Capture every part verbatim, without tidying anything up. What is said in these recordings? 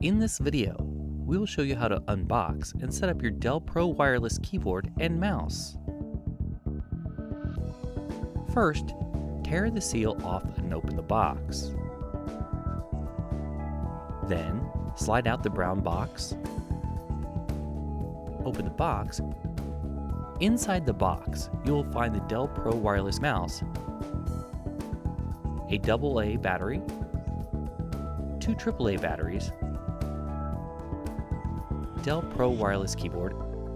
In this video, we will show you how to unbox and set up your Dell Pro wireless keyboard and mouse. First, tear the seal off and open the box. Then, slide out the brown box. Open the box. Inside the box, you will find the Dell Pro wireless mouse, a double A battery, two triple A batteries, Dell Pro wireless keyboard,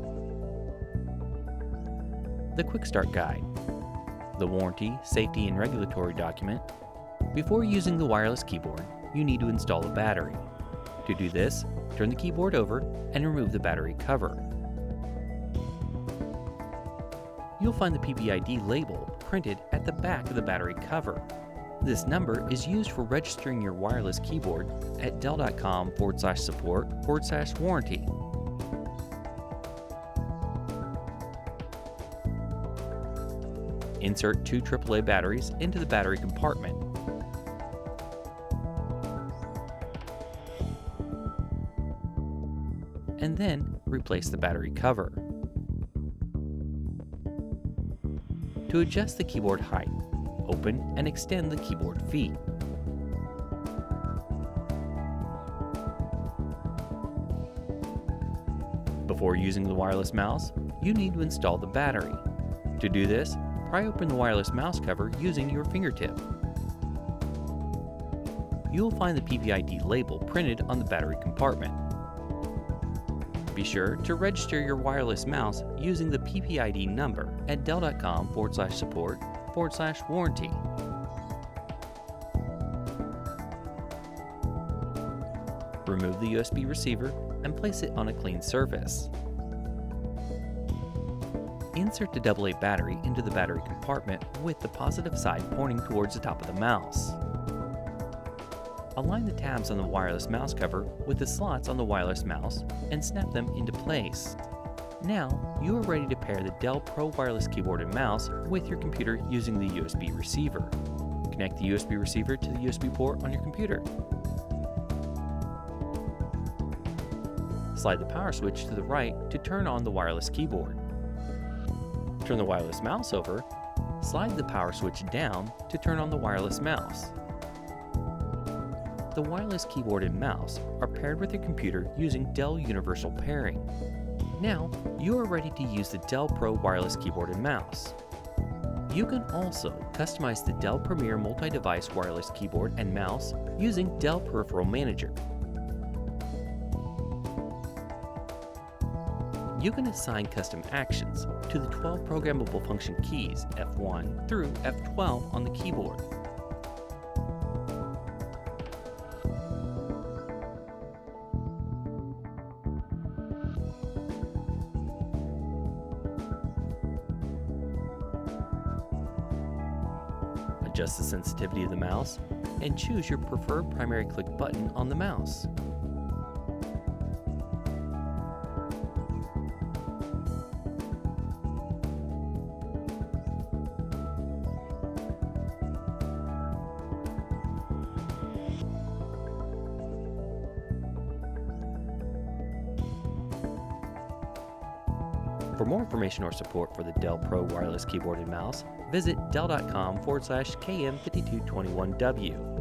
the Quick Start Guide, the warranty, safety, and regulatory document. Before using the wireless keyboard, you need to install a battery. To do this, turn the keyboard over and remove the battery cover. You'll find the P P I D label printed at the back of the battery cover. This number is used for registering your wireless keyboard at dell.com forward slash support forward slash warranty. Insert two triple A batteries into the battery compartment. And then replace the battery cover. To adjust the keyboard height, open and extend the keyboard feet. Before using the wireless mouse, you need to install the battery. To do this, pry open the wireless mouse cover using your fingertip. You will find the P P I D label printed on the battery compartment. Be sure to register your wireless mouse using the P P I D number at dell.com forward slash support forward slash warranty. Remove the U S B receiver and place it on a clean surface. Insert the double A battery into the battery compartment with the positive side pointing towards the top of the mouse. Align the tabs on the wireless mouse cover with the slots on the wireless mouse and snap them into place. Now, you are ready to pair the Dell Pro wireless keyboard and mouse with your computer using the U S B receiver. Connect the U S B receiver to the U S B port on your computer. Slide the power switch to the right to turn on the wireless keyboard. Turn the wireless mouse over, slide the power switch down to turn on the wireless mouse. The wireless keyboard and mouse are paired with your computer using Dell Universal Pairing. Now, you are ready to use the Dell Pro wireless keyboard and mouse. You can also customize the Dell Premier multi-device wireless keyboard and mouse using Dell Peripheral Manager. You can assign custom actions to the twelve programmable function keys F one through F twelve on the keyboard. Adjust the sensitivity of the mouse and choose your preferred primary click button on the mouse. For more information or support for the Dell Pro wireless keyboard and mouse, visit dell.com forward slash K M fifty-two twenty-one W.